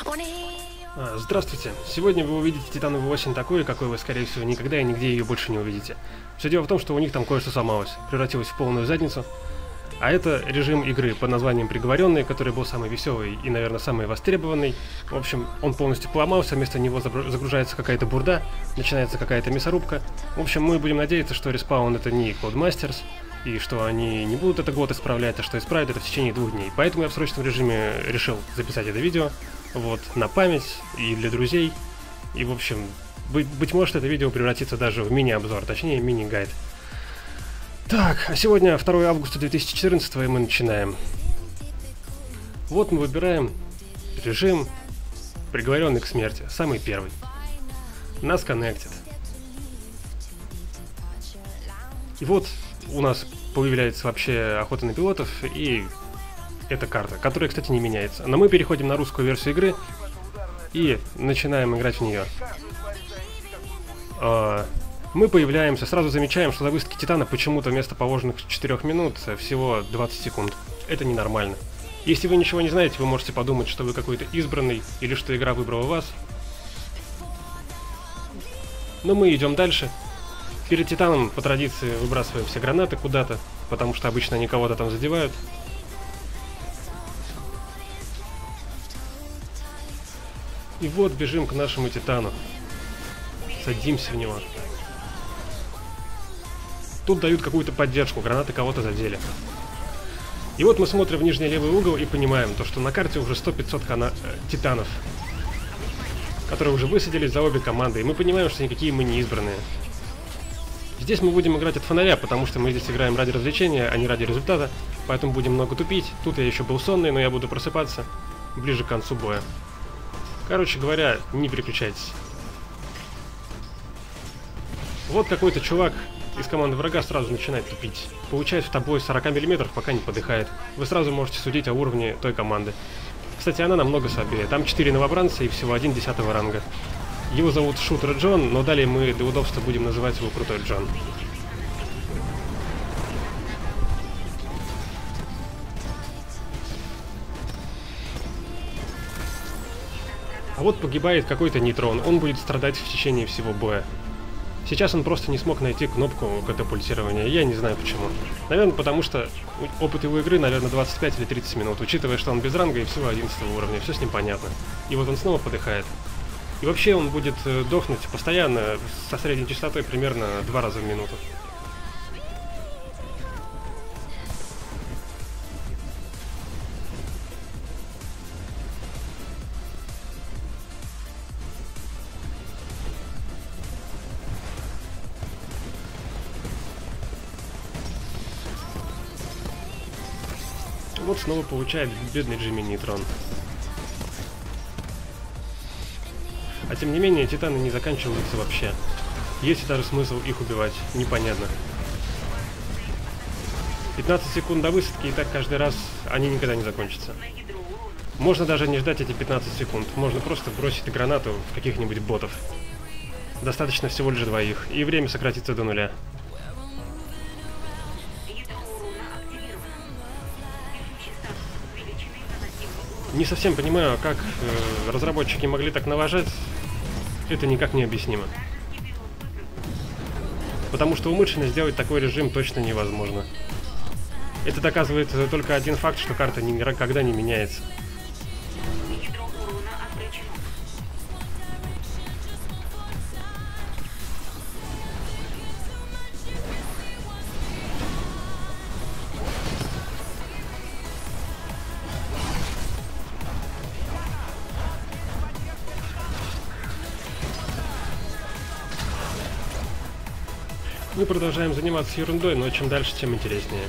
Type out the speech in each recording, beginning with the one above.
Здравствуйте. Сегодня вы увидите титановую осень такой, какой вы, скорее всего, никогда и нигде ее больше не увидите. Все дело в том, что у них там кое-что сломалось, превратилось в полную задницу. А это режим игры под названием «Приговоренный», который был самый веселый и, наверное, самый востребованный. В общем, он полностью поломался, вместо него загружается какая-то бурда, начинается какая-то мясорубка. В общем, мы будем надеяться, что Respawn это не Codemasters, и что они не будут это год исправлять, а что исправят это в течение 2 дней. Поэтому я в срочном режиме решил записать это видео, вот, на память и для друзей. И, в общем, быть может, это видео превратится даже в мини-обзор, точнее, мини-гайд. Так, а сегодня 2 августа 2014, и мы начинаем. Вот мы выбираем режим «Приговоренный к смерти», самый первый. Нас Connected. И вот у нас появляется вообще охота на пилотов, и эта карта, которая, кстати, не меняется. Но мы переходим на русскую версию игры и начинаем играть в нее. Мы появляемся, сразу замечаем, что за выставки Титана почему-то вместо положенных 4 минут всего 20 секунд. Это ненормально. Если вы ничего не знаете, вы можете подумать, что вы какой-то избранный, или что игра выбрала вас. Но мы идем дальше. Перед Титаном, по традиции, выбрасываем все гранаты куда-то, потому что обычно они кого-то там задевают. И вот бежим к нашему Титану. Садимся в него. Тут дают какую-то поддержку, гранаты кого-то задели. И вот мы смотрим в нижний левый угол и понимаем, то, что на карте уже 100-500 титанов, которые уже высадились за обе команды, и мы понимаем, что никакие мы не избранные. Здесь мы будем играть от фонаря, потому что мы здесь играем ради развлечения, а не ради результата, поэтому будем много тупить. Тут я еще был сонный, но я буду просыпаться ближе к концу боя. Короче говоря, не переключайтесь. Вот какой-то чувак из команды врага сразу начинает тупить. Получает в тобой 40 мм, пока не подыхает. Вы сразу можете судить о уровне той команды. Кстати, она намного слабее. Там 4 новобранца и всего 1 10-го ранга. Его зовут Шутер Джон, но далее мы для удобства будем называть его Крутой Джон. А вот погибает какой-то нейтрон. Он будет страдать в течение всего боя. Сейчас он просто не смог найти кнопку катапультирования, я не знаю почему. Наверное, потому что опыт его игры, наверное, 25 или 30 минут, учитывая, что он без ранга и всего 11 уровня, все с ним понятно. И вот он снова подыхает. И вообще он будет дохнуть постоянно, со средней частотой примерно 2 раза в минуту. Вот снова получает бедный Джимми нейтрон. А тем не менее, титаны не заканчиваются вообще. Есть ли даже смысл их убивать? Непонятно. 15 секунд до высадки, и так каждый раз они никогда не закончатся. Можно даже не ждать эти 15 секунд. Можно просто бросить гранату в каких-нибудь ботов. Достаточно всего лишь 2, и время сократится до 0. Не совсем понимаю, как разработчики могли так налажать. Это никак не объяснимо. Потому что умышленно сделать такой режим точно невозможно. Это доказывает только один факт, что карта никогда не меняется. Мы продолжаем заниматься ерундой, но чем дальше, тем интереснее.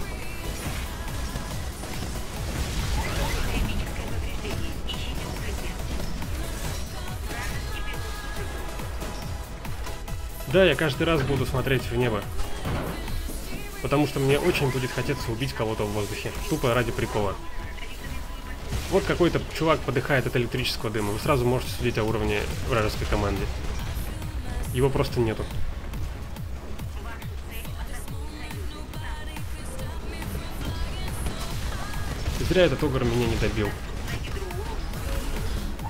Да, я каждый раз буду смотреть в небо. Потому что мне очень будет хотеться убить кого-то в воздухе. Тупо ради прикола. Вот какой-то чувак подыхает от электрического дыма. Вы сразу можете судить о уровне вражеской команды. Его просто нету. Зря этот огр меня не добил.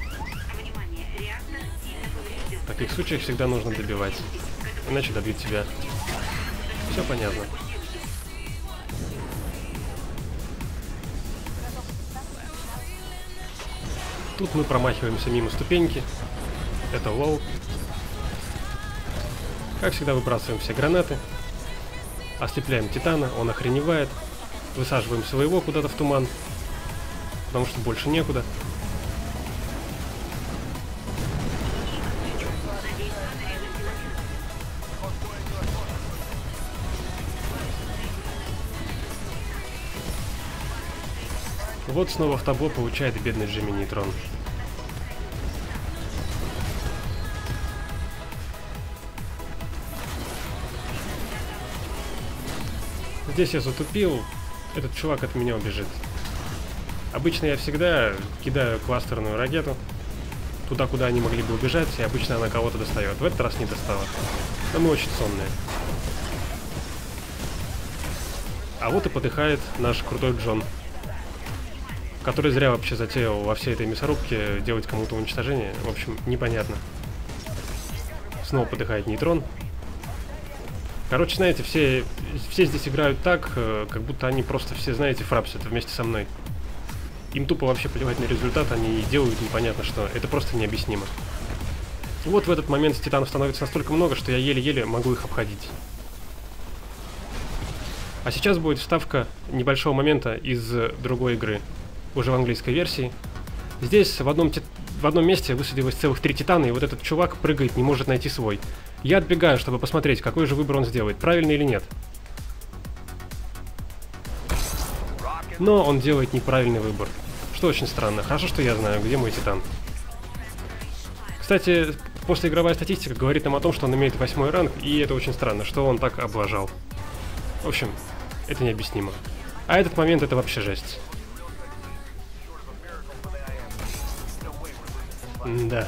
В таких случаях всегда нужно добивать. Иначе добьют тебя. Все понятно. Тут мы промахиваемся мимо ступеньки. Это лоу. Как всегда, выбрасываем все гранаты. Ослепляем Титана, он охреневает. Высаживаем своего куда-то в туман. Потому что больше некуда. Вот снова в табло получает бедный Джимми Нейтрон. Здесь я затупил, этот чувак от меня убежит. Обычно я всегда кидаю кластерную ракету туда, куда они могли бы убежать, и обычно она кого-то достает. В этот раз не достала. Но мы очень сонные. А вот и подыхает наш крутой Джон, который зря вообще затеял во всей этой мясорубке делать кому-то уничтожение. В общем, непонятно. Снова подыхает Нейтрон. Короче, знаете, все здесь играют так, как будто они просто все, знаете, фрапсят вместе со мной. Им тупо вообще плевать на результат, они делают непонятно что. Это просто необъяснимо. И вот в этот момент титанов становится настолько много, что я еле-еле могу их обходить. А сейчас будет вставка небольшого момента из другой игры, уже в английской версии. Здесь в одном месте высадилось целых 3 титана, и вот этот чувак прыгает, не может найти свой. Я отбегаю, чтобы посмотреть, какой же выбор он сделает, правильный или нет. Но он делает неправильный выбор, что очень странно. Хорошо, что я знаю, где мой титан. Кстати, послеигровая статистика говорит нам о том, что он имеет 8-й ранг, и это очень странно, что он так облажал. В общем, это необъяснимо. А этот момент — это вообще жесть. Да.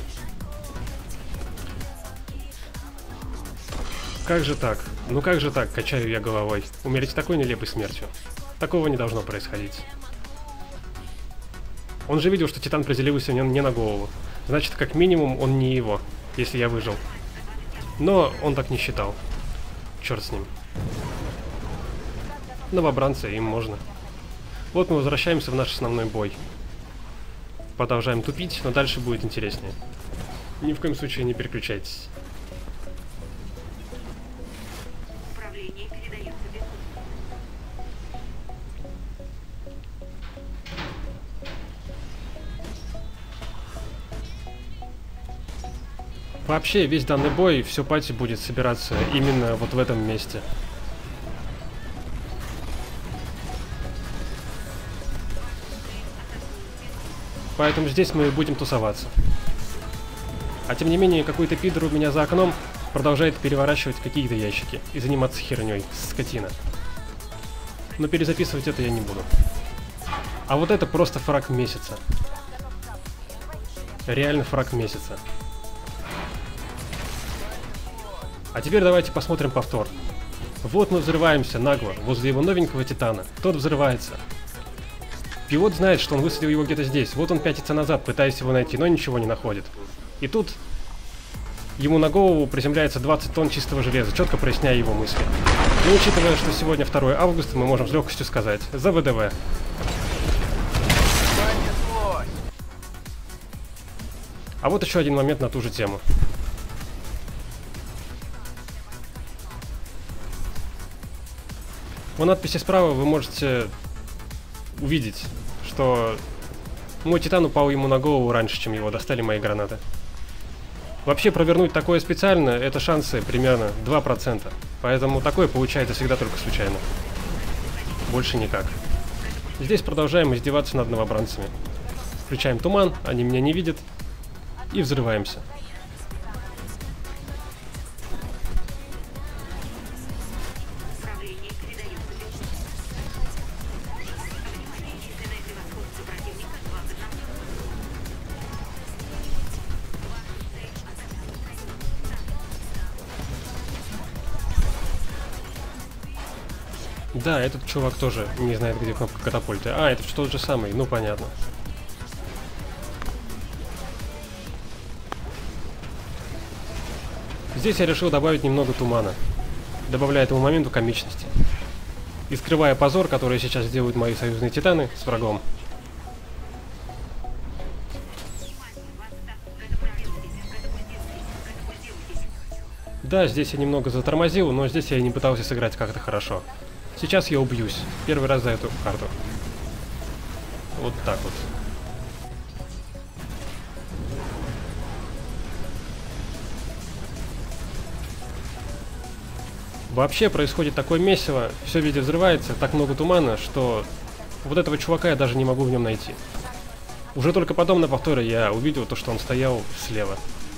Как же так? Ну как же так, качаю я головой. Умереть такой нелепой смертью. Такого не должно происходить. Он же видел, что Титан приземлился не на голову. Значит, как минимум, он не его, если я выжил. Но он так не считал. Черт с ним. Новобранцы, им можно. Вот мы возвращаемся в наш основной бой. Продолжаем тупить, но дальше будет интереснее. Ни в коем случае не переключайтесь. Вообще, весь данный бой, все пати будет собираться именно вот в этом месте. Поэтому здесь мы будем тусоваться. А тем не менее, какой-то пидор у меня за окном продолжает переворачивать какие-то ящики и заниматься херней, скотина. Но перезаписывать это я не буду. А вот это просто фраг месяца. Реально фраг месяца. А теперь давайте посмотрим повтор. Вот мы взрываемся нагло возле его новенького Титана. Тот взрывается. Пилот знает, что он высадил его где-то здесь. Вот он пятится назад, пытаясь его найти, но ничего не находит. И тут ему на голову приземляется 20 тонн чистого железа, четко проясняя его мысли. И учитывая, что сегодня 2 августа, мы можем с легкостью сказать: за ВДВ. А вот еще один момент на ту же тему. По надписи справа вы можете увидеть, что мой Титан упал ему на голову раньше, чем его достали мои гранаты. Вообще провернуть такое специально, это шансы примерно 2%. Поэтому такое получается всегда только случайно. Больше никак. Здесь продолжаем издеваться над новобранцами. Включаем туман, они меня не видят. И взрываемся. Да, этот чувак тоже не знает, где кнопка катапульты. А, это тот же самый, ну понятно. Здесь я решил добавить немного тумана, добавляя этому моменту комичности. И скрывая позор, который сейчас делают мои союзные титаны с врагом. Да, здесь я немного затормозил, но здесь я и не пытался сыграть как-то хорошо. Сейчас я убьюсь. Первый раз за эту карту. Вот так вот. Вообще происходит такое месиво, все везде взрывается, так много тумана, что вот этого чувака я даже не могу в нем найти. Уже только потом на повторе я увидел то, что он стоял слева.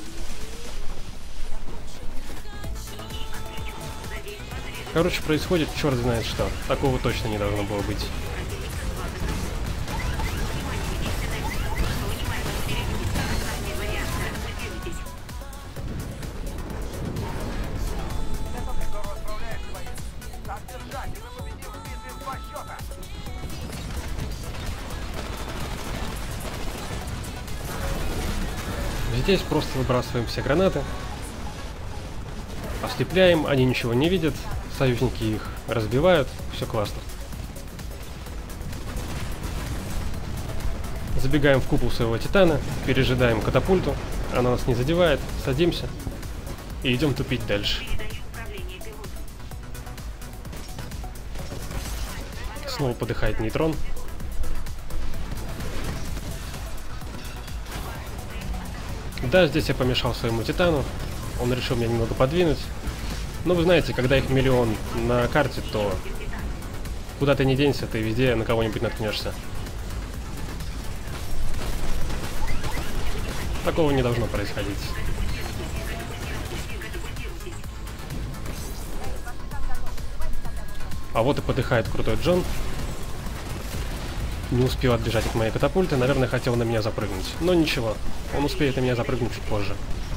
Короче, происходит черт знает что. Такого точно не должно было быть. Здесь просто выбрасываем все гранаты. Ослепляем, они ничего не видят. Союзники их разбивают. Все классно. Забегаем в купол своего титана. Пережидаем катапульту. Она нас не задевает. Садимся. И идем тупить дальше. Снова подыхает нейтрон. Да, здесь я помешал своему титану. Он решил меня немного подвинуть. Но вы знаете, когда их миллион на карте, то куда ты не денешься, ты везде на кого-нибудь наткнешься. Такого не должно происходить. А вот и подыхает крутой Джон. Не успел отбежать от моей катапульты, наверное, хотел на меня запрыгнуть. Но ничего, он успеет на меня запрыгнуть чуть позже.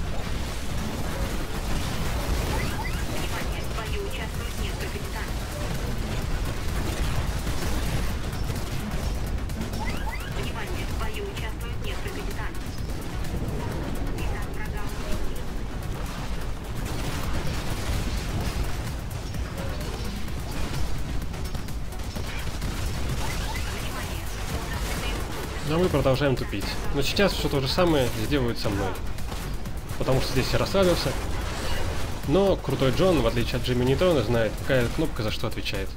Но мы продолжаем тупить. Но сейчас все то же самое сделают со мной. Потому что здесь я расслабился. Но крутой Джон, в отличие от Джимми Нейтрона, знает, какая кнопка за что отвечает.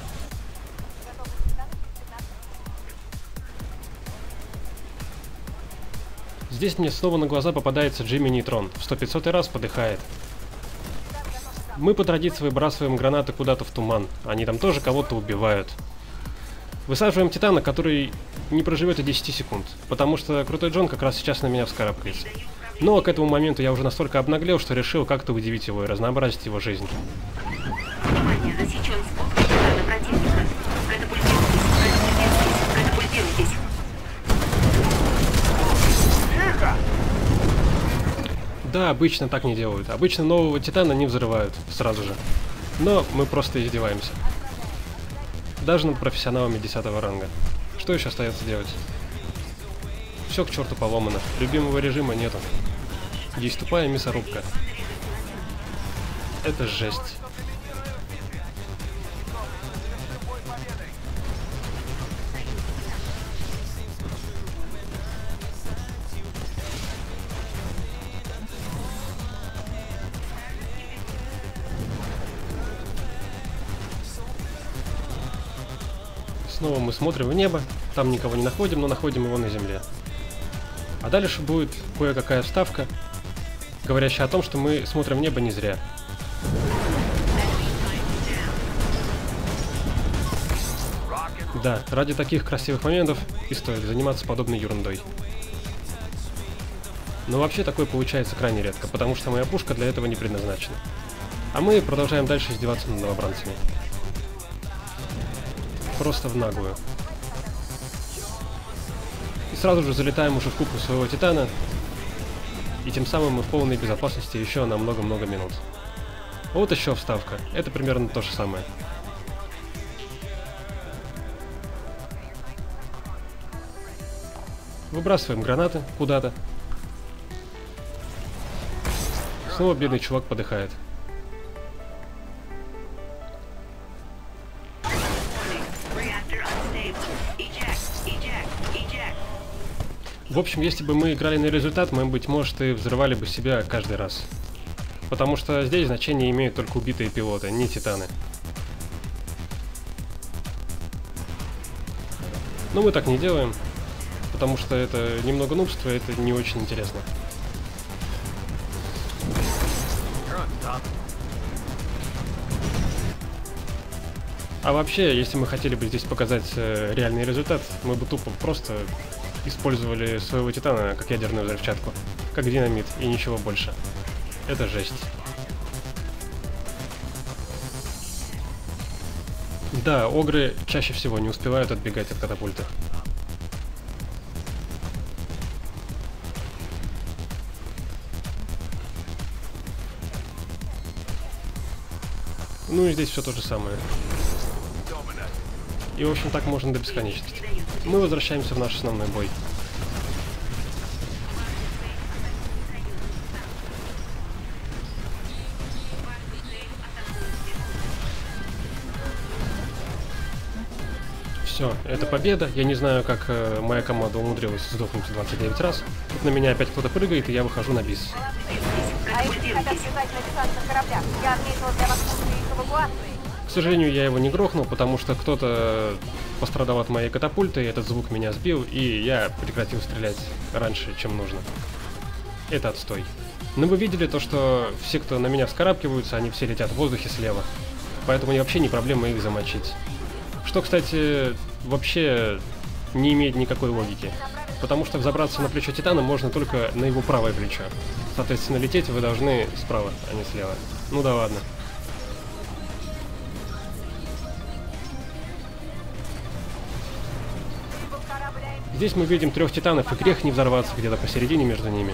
Здесь мне снова на глаза попадается Джимми Нейтрон. В 100-500 раз подыхает. Мы по традиции выбрасываем гранаты куда-то в туман. Они там тоже кого-то убивают. Высаживаем титана, который не проживет и 10 секунд, потому что крутой Джон как раз сейчас на меня вскарабкается. Но к этому моменту я уже настолько обнаглел, что решил как-то удивить его и разнообразить его жизнь. Внимание, засечен скок титана противника. Катапультируйтесь. Тихо! Да, обычно так не делают. Обычно нового титана не взрывают сразу же. Но мы просто издеваемся. Даже над профессионалами 10 ранга. Что еще остается делать? Все к черту поломано. Любимого режима нету. Есть тупая мясорубка. Это жесть. Снова мы смотрим в небо, там никого не находим, но находим его на земле. А дальше будет кое-какая вставка, говорящая о том, что мы смотрим в небо не зря. Да, ради таких красивых моментов и стоит заниматься подобной ерундой. Но вообще такое получается крайне редко, потому что моя пушка для этого не предназначена. А мы продолжаем дальше издеваться над новобранцами. Просто в наглую. И сразу же залетаем уже в купу своего титана. И тем самым мы в полной безопасности еще на много-много минут. Вот еще вставка. Это примерно то же самое. Выбрасываем гранаты куда-то. снова бедный чувак подыхает. В общем, если бы мы играли на результат, мы, быть может, и взрывали бы себя каждый раз. Потому что здесь значение имеют только убитые пилоты, не титаны. Но мы так не делаем, потому что это немного нубство, и это не очень интересно. А вообще, если мы хотели бы здесь показать реальный результат, мы бы тупо просто использовали своего титана как ядерную взрывчатку, как динамит и ничего больше. Это жесть. Да, огры чаще всего не успевают отбегать от катапульты. Ну и здесь все то же самое. И в общем так можно до бесконечности. Мы возвращаемся в наш основной бой. Все, это победа. Я не знаю, как моя команда умудрилась сдохнуть 29 раз. Тут на меня опять кто-то прыгает, и я выхожу на бис. К сожалению, я его не грохнул, потому что кто-то пострадал от моей катапульты, этот звук меня сбил, и я прекратил стрелять раньше, чем нужно. Это отстой. Но вы видели то, что все, кто на меня вскарабкиваются, они все летят в воздухе слева. Поэтому вообще не проблема их замочить. Что, кстати, вообще не имеет никакой логики. Потому что взобраться на плечо Титана можно только на его правое плечо. Соответственно, лететь вы должны справа, а не слева. Ну да ладно. Здесь мы видим 3 титанов, и грех не взорваться где-то посередине между ними.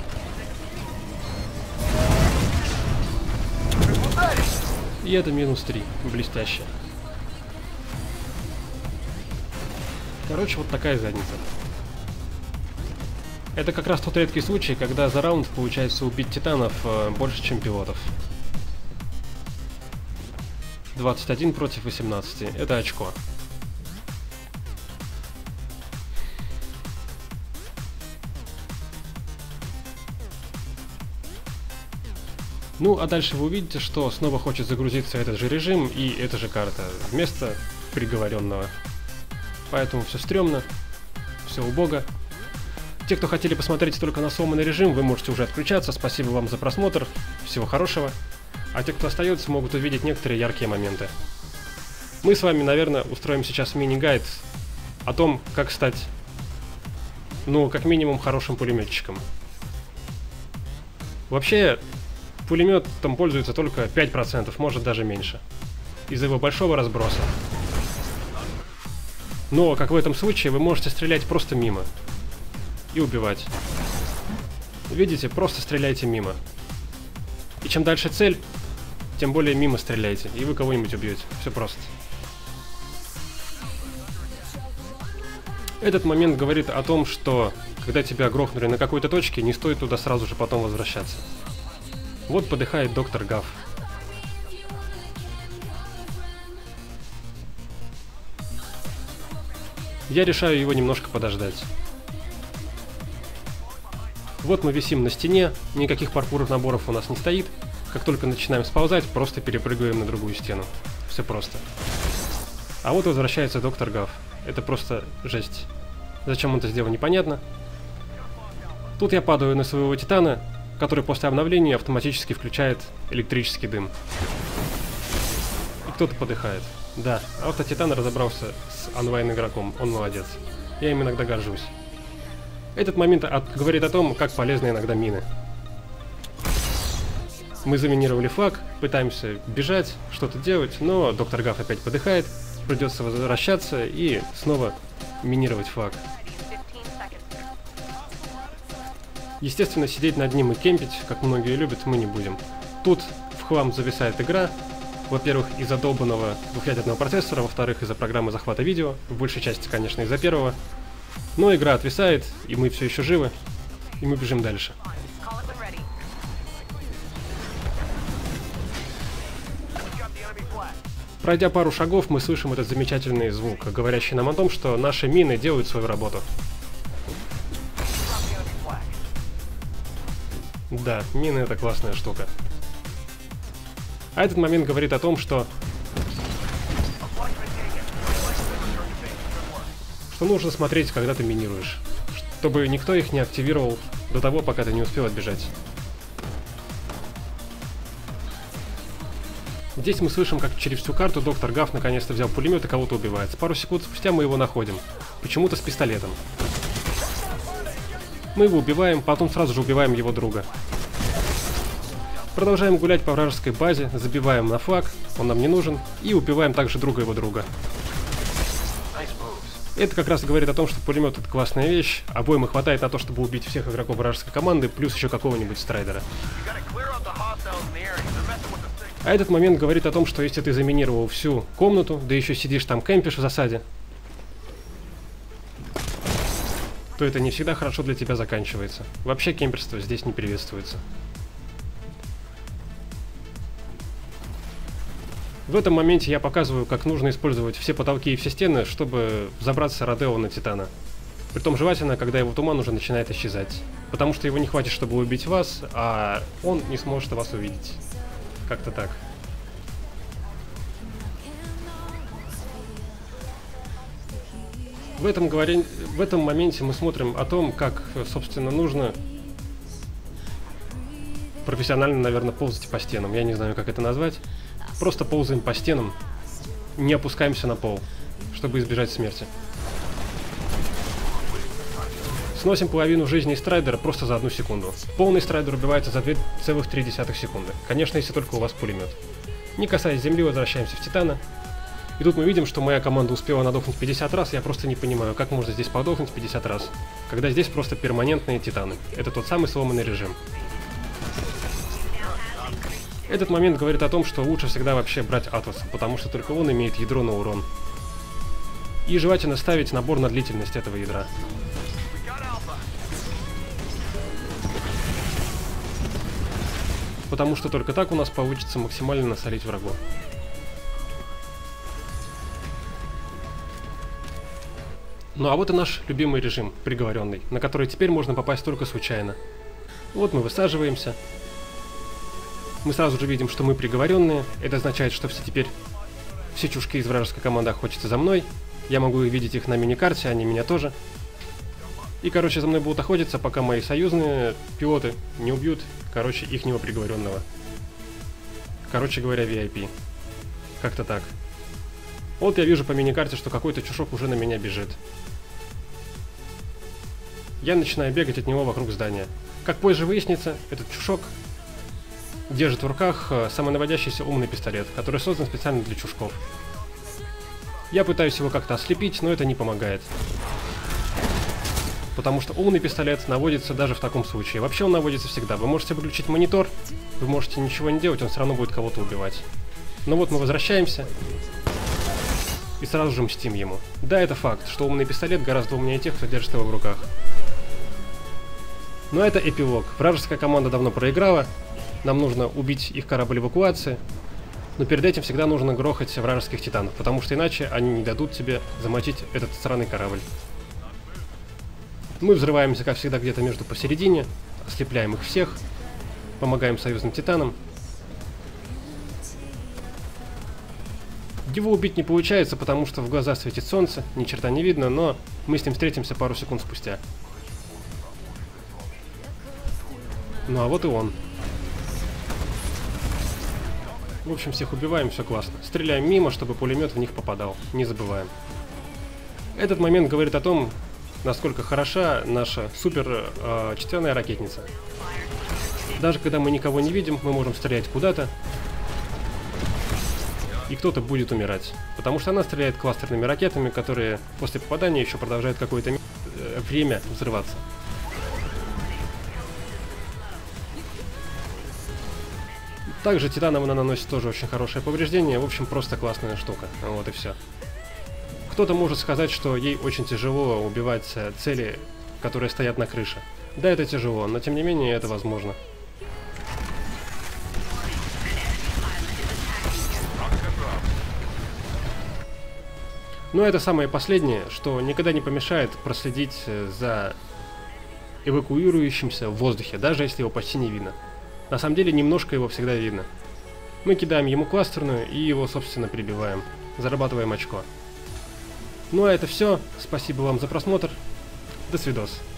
И это минус 3. Блестяще. Короче, вот такая задница. Это как раз тот редкий случай, когда за раунд получается убить титанов больше, чем пилотов. 21 против 18. Это очко. Ну, а дальше вы увидите, что снова хочет загрузиться этот же режим и эта же карта вместо приговоренного. Поэтому все стрёмно, все убого. Те, кто хотели посмотреть только на сломанный режим, вы можете уже отключаться. Спасибо вам за просмотр, всего хорошего. А те, кто остается, могут увидеть некоторые яркие моменты. Мы с вами, наверное, устроим сейчас мини-гайд о том, как стать, ну, как минимум, хорошим пулеметчиком. Вообще, пулеметом пользуется только 5%, может даже меньше. Из-за его большого разброса. Но, как в этом случае, вы можете стрелять просто мимо. И убивать. Видите, просто стреляйте мимо. И чем дальше цель, тем более мимо стреляйте. И вы кого-нибудь убьете. Все просто. Этот момент говорит о том, что когда тебя грохнули на какой-то точке, не стоит туда сразу же потом возвращаться. Вот подыхает доктор Гав. Я решаю его немножко подождать. Вот мы висим на стене, никаких паркурных наборов у нас не стоит. Как только начинаем сползать, просто перепрыгиваем на другую стену. Все просто. А вот возвращается доктор Гав. Это просто жесть. Зачем он это сделал, непонятно. Тут я падаю на своего титана, который после обновления автоматически включает электрический дым. И кто-то подыхает. Да, автотитан разобрался с онлайн-игроком, он молодец. Я им иногда горжусь. Этот момент говорит о том, как полезны иногда мины. Мы заминировали флаг, пытаемся бежать, что-то делать, но доктор Гав опять подыхает, придется возвращаться и снова минировать флаг. Естественно, сидеть над ним и кемпить, как многие любят, мы не будем. Тут в хлам зависает игра. Во-первых, из-за долбанного двухъядерного процессора, во-вторых, из-за программы захвата видео, в большей части, конечно, из-за первого. Но игра отвисает, и мы все еще живы, и мы бежим дальше. Пройдя пару шагов, мы слышим этот замечательный звук, говорящий нам о том, что наши мины делают свою работу. Да, мины — это классная штука. А этот момент говорит о том, что нужно смотреть, когда ты минируешь, чтобы никто их не активировал до того, пока ты не успел отбежать. Здесь мы слышим, как через всю карту доктор Гаф наконец-то взял пулемет и кого-то убивает. Пару секунд спустя мы его находим, почему-то с пистолетом. Мы его убиваем, потом сразу же убиваем его друга. Продолжаем гулять по вражеской базе, забиваем на флаг, он нам не нужен, и убиваем также друга его друга. Это как раз говорит о том, что пулемет — это классная вещь, обоймы хватает на то, чтобы убить всех игроков вражеской команды, плюс еще какого-нибудь страйдера. А этот момент говорит о том, что если ты заминировал всю комнату, да еще сидишь там кемпишь в засаде, то это не всегда хорошо для тебя заканчивается. Вообще кемперство здесь не приветствуется. В этом моменте я показываю, как нужно использовать все потолки и все стены, чтобы забраться Родео на Титана. Притом желательно, когда его туман уже начинает исчезать. Потому что его не хватит, чтобы убить вас, а он не сможет вас увидеть. Как-то так. В этом моменте мы смотрим о том, как, собственно, нужно профессионально, наверное, ползать по стенам. Я не знаю, как это назвать. Просто ползаем по стенам, не опускаемся на пол, чтобы избежать смерти. Сносим половину жизни страйдера просто за 1 секунду. Полный страйдер убивается за 2,3 секунды. Конечно, если только у вас пулемет. Не касаясь земли, возвращаемся в Титана. И тут мы видим, что моя команда успела надохнуть 50 раз. Я просто не понимаю, как можно здесь подохнуть 50 раз, когда здесь просто перманентные Титаны. Это тот самый сломанный режим. Этот момент говорит о том, что лучше всегда вообще брать Атласа, потому что только он имеет ядро на урон. И желательно ставить набор на длительность этого ядра. Потому что только так у нас получится максимально насолить врагу. Ну а вот и наш любимый режим, приговоренный, на который теперь можно попасть только случайно. Вот мы высаживаемся. Мы сразу же видим, что мы приговоренные. Это означает, что все чушки из вражеской команды охотятся за мной. Я могу видеть их на миникарте, они меня тоже. И, короче, за мной будут охотиться, пока мои союзные пилоты не убьют, короче, ихнего приговоренного. Короче говоря, VIP. Как-то так. Вот я вижу по миникарте, что какой-то чушок уже на меня бежит. Я начинаю бегать от него вокруг здания. Как позже выяснится, этот чушок держит в руках самонаводящийся умный пистолет, который создан специально для чушков. Я пытаюсь его как-то ослепить, но это не помогает. Потому что умный пистолет наводится даже в таком случае. Вообще он наводится всегда. Вы можете выключить монитор, вы можете ничего не делать, он все равно будет кого-то убивать. Но вот мы возвращаемся и сразу же мстим ему. Да, это факт, что умный пистолет гораздо умнее тех, кто держит его в руках. Но это эпилог. Вражеская команда давно проиграла. Нам нужно убить их корабль эвакуации. Но перед этим всегда нужно грохать вражеских титанов, потому что иначе они не дадут тебе замочить этот сраный корабль. Мы взрываемся, как всегда, где-то между посередине, ослепляем их всех, помогаем союзным титанам. Его убить не получается, потому что в глаза светит солнце, ни черта не видно, но мы с ним встретимся пару секунд спустя. Ну а вот и он. В общем, всех убиваем, все классно. Стреляем мимо, чтобы пулемет в них попадал. Не забываем. Этот момент говорит о том, насколько хороша наша супер четверная ракетница. Даже когда мы никого не видим, мы можем стрелять куда-то, и кто-то будет умирать. Потому что она стреляет кластерными ракетами, которые после попадания еще продолжают какое-то время взрываться. Также титанам она наносит тоже очень хорошее повреждение. В общем, просто классная штука. Вот и все. Кто-то может сказать, что ей очень тяжело убивать цели, которые стоят на крыше. Да, это тяжело, но тем не менее это возможно. Но это самое последнее, что никогда не помешает проследить за эвакуирующимся в воздухе, даже если его почти не видно. На самом деле немножко его всегда видно. Мы кидаем ему кластерную и его, собственно, прибиваем. Зарабатываем очко. Ну а это все. Спасибо вам за просмотр. До свидос.